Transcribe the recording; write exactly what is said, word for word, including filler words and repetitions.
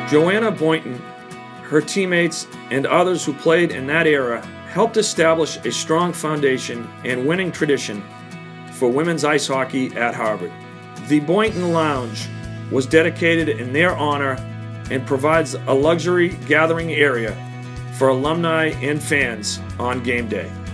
Joanna Boynton, her teammates, and others who played in that era helped establish a strong foundation and winning tradition for women's ice hockey at Harvard. The Boynton Lounge was dedicated in their honor and provides a luxury gathering area for alumni and fans on game day.